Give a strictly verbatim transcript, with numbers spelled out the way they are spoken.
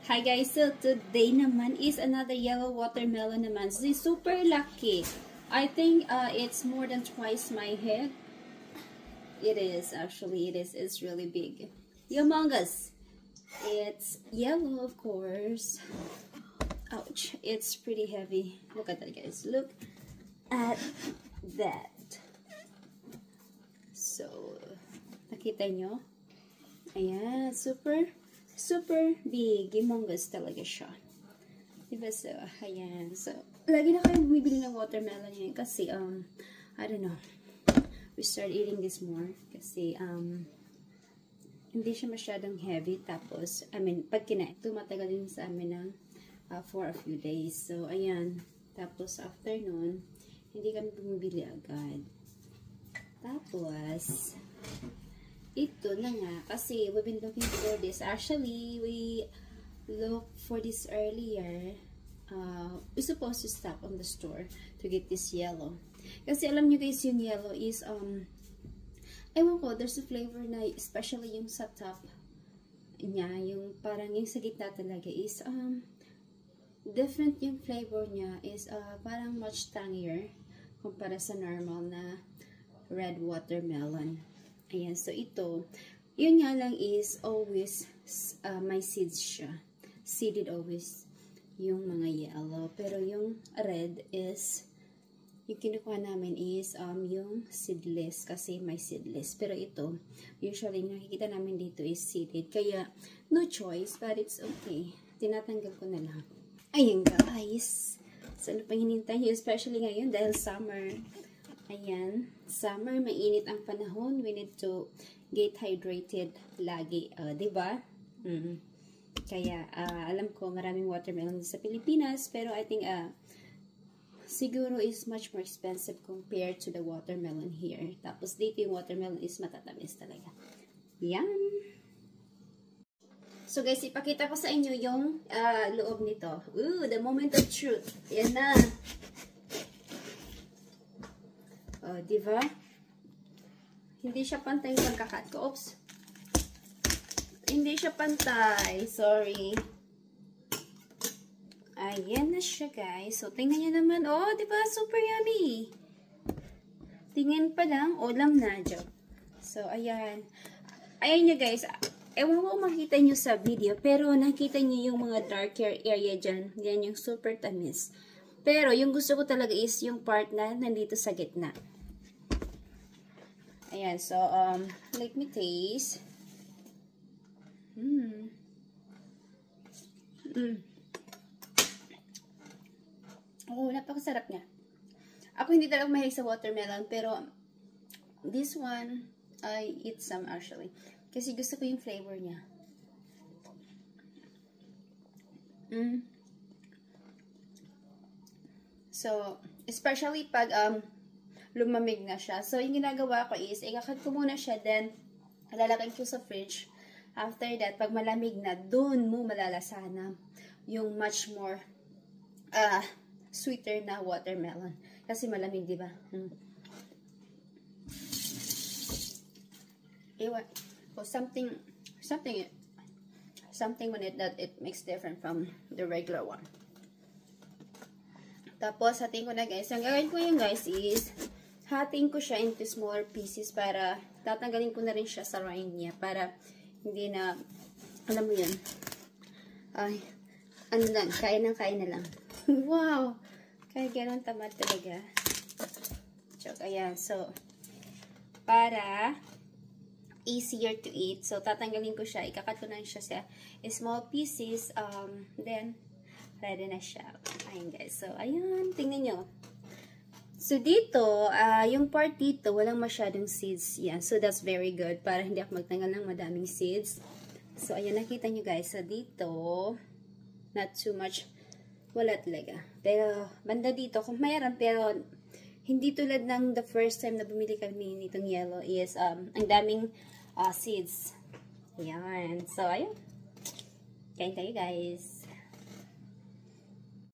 Hi guys, so today naman is another yellow watermelon naman. So, super lucky. I think uh, it's more than twice my head. It is, actually, it is. It's really big. Humongous. It's yellow, of course. Ouch. It's pretty heavy. Look at that, guys. Look at that. So, nakita nyo? Ayan, super super big, humongous talaga siya. Diba? So, ayan. So, lagi na kayo bumibili ng watermelon yun kasi, um, I don't know, we start eating this more kasi, um, hindi siya masyadong heavy. Tapos, I mean, pag kinain, tumatagal din sa amin ng uh, for a few days. So, ayan. Tapos, after nun, hindi kami bumibili agad. Tapos, ito na nga, kasi we've been looking for this. Actually, we looked for this earlier. Uh, we're supposed to stop on the store to get this yellow. Kasi alam nyo guys, yung yellow is, um, ewan ko, there's a flavor na, especially yung sa top niya, yung parang yung sa gitna talaga is, um, different yung flavor niya is, uh, parang much tangier kumpara sa normal na red watermelon. Ayan, so ito, yun nga lang is always uh, may seeds siya. Seeded always yung mga yellow. Pero yung red is, yung kinukuha namin is um, yung seedless kasi may seedless. Pero ito, usually nakikita namin dito is seeded. Kaya, no choice, but it's okay. Tinatanggal ko na lang. Ayan guys. So, ano pang hinintay nyo? Especially ngayon dahil summer. Ayan, summer, mainit ang panahon. We need to get hydrated lagi. Uh, diba? Mm. Kaya, uh, alam ko, maraming watermelon sa Pilipinas. Pero I think, uh, siguro is much more expensive compared to the watermelon here. Tapos, dito yung watermelon is matatamis talaga. Yan. So, guys, ipakita ko sa inyo yung uh, loob nito. Ooh, the moment of truth. Yan na. Oh, diba? Hindi siya pantay yung pagkakat ko. Oops. Hindi siya pantay. Sorry. Ayan na siya, guys. So, tingnan nyo naman. Oh, diba? Super yummy. Tingnan pa lang. Ulam na, Joe. So, ayan. Ayan nyo, guys. Ewan ko makita nyo sa video. Pero, nakita nyo yung mga darker area dyan. Yan yung super tamis. Pero, yung gusto ko talaga is yung part na nandito sa gitna. Ayan, so, um, let me taste. Mmm. Mmm. Oh, napakasarap niya. Ako hindi talaga mahilig sa watermelon, pero this one, I eat some actually. Kasi gusto ko yung flavor niya. Mmm. So, especially pag, um, lumamig na siya. So, yung ginagawa ko is, ikakat ko muna siya, then, lalagay ko sa fridge. After that, pag malamig na, dun mo malalasana yung much more uh, sweeter na watermelon. Kasi malamig, di ba? Hmm. Ewan. So, something, something, something on it that it makes different from the regular one. Tapos, hatiin ko na guys. Ang gagawin ko yung guys is, hatiin ko siya into smaller pieces para tatanggalin ko na rin siya sa rind niya para hindi na, alam mo yun, ay, ano lang, kain ng kain na lang. Wow! Kaya ganun tamad talaga. Joke, ayan. So, para easier to eat. So, tatanggalin ko siya. Ikakat ko na siya sa small pieces. Um, then, ready na siya. Ayan guys. So, ayan. Tingnan nyo. So, dito, uh, yung part dito, walang masyadong seeds. Yan. So, that's very good. Para hindi ako magtanggal ng madaming seeds. So, ayan. Nakita nyo guys. So, dito, not too much. Wala talaga. Pero, banda dito, kung mayroon, pero, hindi tulad ng the first time na bumili kami nitong yellow is, um, ang daming uh, seeds. Ayan. So, ayan. Kain tayo guys.